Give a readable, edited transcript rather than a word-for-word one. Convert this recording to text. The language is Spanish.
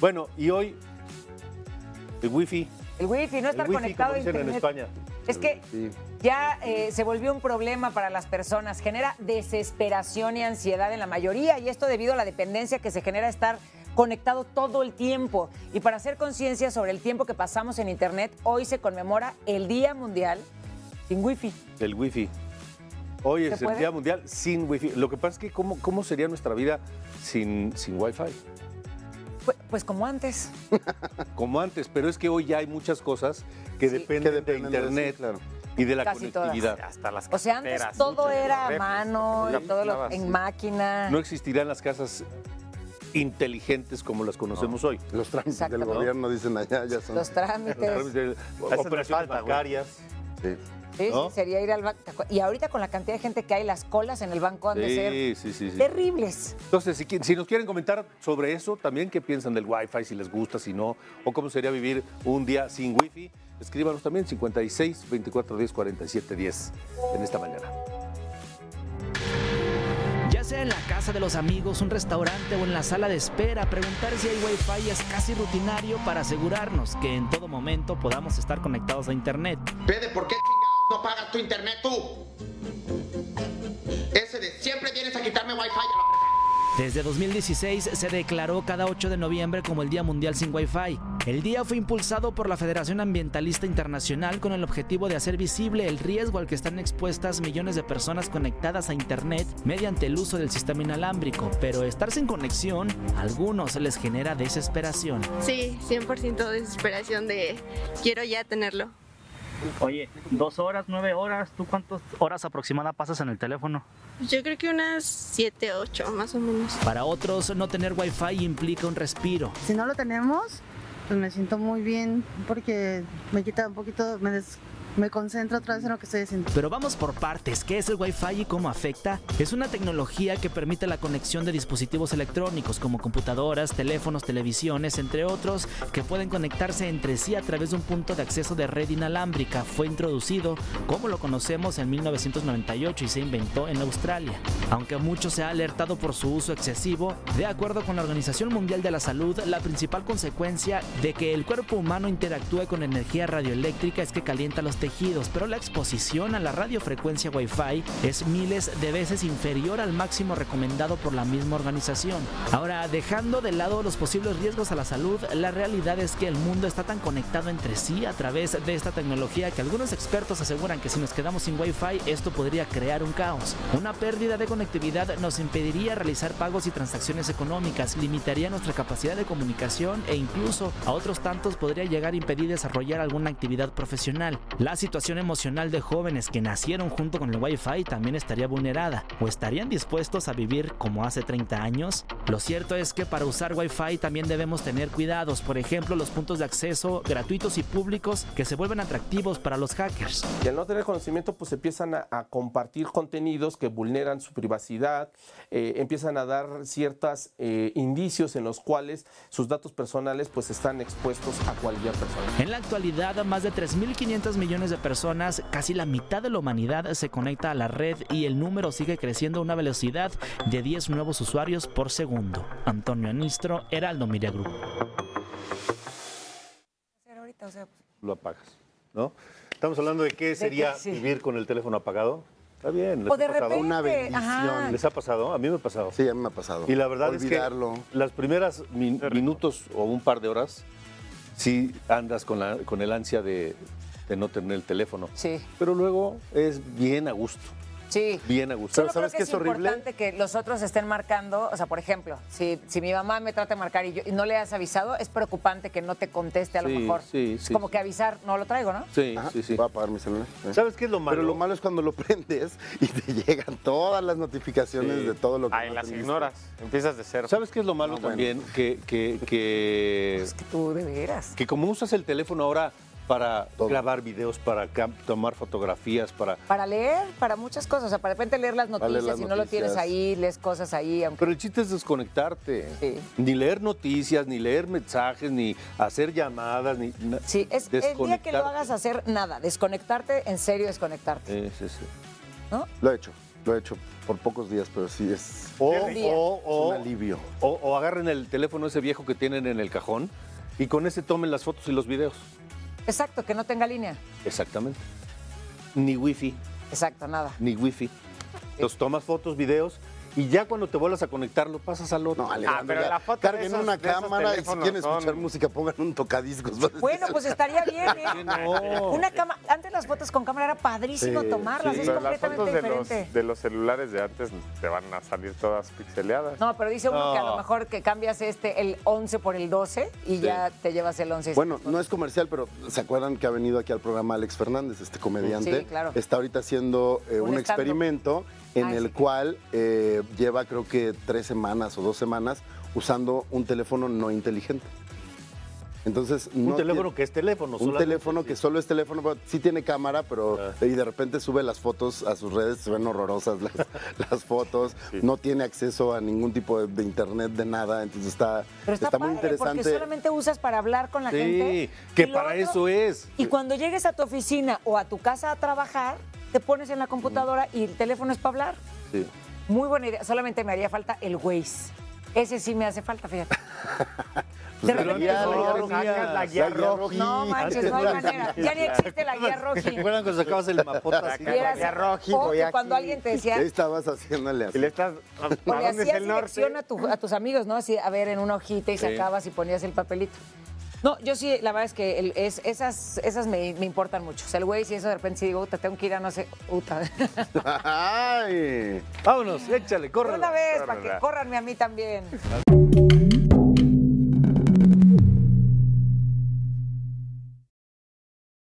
Bueno, y hoy, el wifi. El wifi, no estar conectado a internet. En España. Es que ya se volvió un problema para las personas, genera desesperación y ansiedad en la mayoría, y esto debido a la dependencia que se genera estar conectado todo el tiempo. Y para hacer conciencia sobre el tiempo que pasamos en internet, hoy se conmemora el Día Mundial sin wifi. El wifi. Hoy es el Día Mundial sin wifi. Lo que pasa es que ¿cómo sería nuestra vida sin wifi? Pues como antes. Como antes, pero es que hoy ya hay muchas cosas que dependen de internet y de la conectividad. Hasta las o sea, antes todo era a mano, todo en máquina. No existirán las casas inteligentes como las conocemos hoy. Los trámites del gobierno, dicen allá, ya son. Los trámites. Operaciones bancarias. Sí. Sí, ¿no? Sí, sería ir al banco. Y ahorita con la cantidad de gente que hay, las colas en el banco han de ser terribles. Entonces, si nos quieren comentar sobre eso, también qué piensan del Wi-Fi, si les gusta, si no, o cómo sería vivir un día sin Wi-Fi, escríbanos también 56 24 10 47 10 en esta mañana. Ya sea en la casa de los amigos, un restaurante o en la sala de espera, preguntar si hay Wi-Fi es casi rutinario para asegurarnos que en todo momento podamos estar conectados a internet. Pede, ¿por qué no pagas tu internet tú? Ese de siempre vienes a quitarme Wi-Fi a la Desde 2016 se declaró cada 8 de noviembre como el Día Mundial sin Wi-Fi. El día fue impulsado por la Federación Ambientalista Internacional con el objetivo de hacer visible el riesgo al que están expuestas millones de personas conectadas a internet mediante el uso del sistema inalámbrico. Pero estar sin conexión, a algunos les genera desesperación. Sí, 100% desesperación de quiero ya tenerlo. Oye, 2 horas, 9 horas, ¿tú cuántas horas aproximadas pasas en el teléfono? Yo creo que unas 7, 8 más o menos. Para otros, no tener Wi-Fi implica un respiro. Si no lo tenemos, pues me siento muy bien porque me quita un poquito, me concentro otra vez en lo que estoy haciendo. Pero vamos por partes. ¿Qué es el Wi-Fi y cómo afecta? Es una tecnología que permite la conexión de dispositivos electrónicos como computadoras, teléfonos, televisiones, entre otros, que pueden conectarse entre sí a través de un punto de acceso de red inalámbrica. Fue introducido, como lo conocemos, en 1998 y se inventó en Australia. Aunque mucho se ha alertado por su uso excesivo, de acuerdo con la Organización Mundial de la Salud, la principal consecuencia de que el cuerpo humano interactúe con energía radioeléctrica es que calienta los tejidos, pero la exposición a la radiofrecuencia Wi-Fi es miles de veces inferior al máximo recomendado por la misma organización. Ahora, dejando de lado los posibles riesgos a la salud, la realidad es que el mundo está tan conectado entre sí a través de esta tecnología que algunos expertos aseguran que si nos quedamos sin Wi-Fi, esto podría crear un caos. Una pérdida de conectividad nos impediría realizar pagos y transacciones económicas, limitaría nuestra capacidad de comunicación e incluso a otros tantos podría llegar a impedir desarrollar alguna actividad profesional. La situación emocional de jóvenes que nacieron junto con el Wi-Fi también estaría vulnerada. ¿O estarían dispuestos a vivir como hace 30 años? Lo cierto es que para usar Wi-Fi también debemos tener cuidados. Por ejemplo, los puntos de acceso gratuitos y públicos que se vuelven atractivos para los hackers. Y al no tener conocimiento, pues empiezan a compartir contenidos que vulneran su privacidad, empiezan a dar ciertos indicios en los cuales sus datos personales pues están expuestos a cualquier persona. En la actualidad, más de 3.500 millones de personas, casi la mitad de la humanidad, se conecta a la red y el número sigue creciendo a una velocidad de 10 nuevos usuarios por segundo. Antonio Anistro, Heraldo Media Group. Lo apagas, ¿no? Estamos hablando de qué sería vivir con el teléfono apagado. Está bien, ¿les O de ha pasado? repente, una bendición. ¿Les ha pasado? A mí me ha pasado. Sí, a mí me ha pasado. Y la verdad olvidarlo. es que las primeras minutos o un par de horas sí andas con el ansia de no tener el teléfono. Sí. Pero luego es bien a gusto. Sí. Bien a gusto. Solo ¿Sabes creo qué que es horrible? Es importante que los otros estén marcando, o sea, por ejemplo, si mi mamá me trata de marcar y no le has avisado, es preocupante que no te conteste a lo mejor. Sí, es como que avisar, no lo traigo, ¿no? Sí, Ajá, sí. Voy a apagar mi celular. ¿Sabes qué es lo malo? Pero lo malo es cuando lo prendes y te llegan todas las notificaciones de todo lo que... Ahí las ignoras, empiezas de cero. ¿Sabes qué es lo malo también? Es que tú de veras. Que como usas el teléfono ahora para grabar videos, para tomar fotografías, para leer, para muchas cosas, o sea, para de repente leer las noticias, si no lo tienes ahí, lees cosas ahí. Aunque... Pero el chiste es desconectarte. Sí. Ni leer noticias, ni leer mensajes, ni hacer llamadas, ni... Sí, es el día que lo hagas hacer nada, desconectarte, en serio desconectarte. Sí. ¿No? Lo he hecho. Lo he hecho por pocos días, pero sí es O un alivio. O agarren el teléfono ese viejo que tienen en el cajón y con ese tomen las fotos y los videos. Exacto, que no tenga línea. Exactamente. Ni wifi, Exacto, nada. ni wifi. Los tomas fotos, videos y ya cuando te vuelvas a conectar lo pasas al otro. No, Alejandro, pero ya la foto de carguen esos- una de esos cámara y si teléfonos quieren escuchar son- música, pongan un tocadiscos. Bueno, pues estaría bien, ¿eh? No. Una cámara. Antes las fotos con cámara era padrísimo Sí, tomarlas, sí. es Pero las completamente fotos diferente. de los celulares de antes te van a salir todas pixeleadas. No, pero dice uno que a lo No. mejor que cambias el 11 por el 12 y ya te llevas el 11. Bueno, no es comercial, pero ¿se acuerdan que ha venido aquí al programa Alex Fernández, este comediante? Sí, claro. Está ahorita haciendo un stand-up. experimento en Ah, el sí. cual lleva creo que 3 semanas o 2 semanas usando un teléfono no inteligente. Entonces, Un no teléfono tiene- que es teléfono. un solamente, teléfono sí. que solo es teléfono, pero sí tiene cámara, pero Ah. y de repente sube las fotos a sus redes, se ven horrorosas las fotos, no tiene acceso a ningún tipo de internet, de nada, entonces está Pero está, muy padre, interesante. porque solamente usas para hablar con la gente. Sí, que Y lo para otro- eso es. Y cuando llegues a tu oficina o a tu casa a trabajar, te pones en la computadora y el teléfono es para hablar. Sí. Muy buena idea. Solamente me haría falta el Waze. Ese sí me hace falta, fíjate. De Pues repente la no, guía no, roji, sacas la guía roji. no manches, no hay manera. Ya ni existe la guía roji. ¿Se acuerdan cuando sacabas el mapota así? Acá. Vieras- guía roji, o voy que aquí. cuando alguien te decía, ¿Qué estabas haciéndole así? Y le estás... ¿A o le dónde es hacías el norte? dirección a tus amigos, ¿no? Así, a ver, en una hojita y Sí. sacabas y ponías el papelito. No, yo sí, la verdad es que esas me importan mucho. O sea, el Waze y eso de repente sí digo, tengo que ir a no sé, ¡Ay! Vámonos, échale, córrela. una vez, para que Córrela. córranme a mí también.